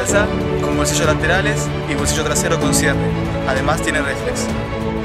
alza, con bolsillos laterales y bolsillo trasero con cierre. Además tiene reflex.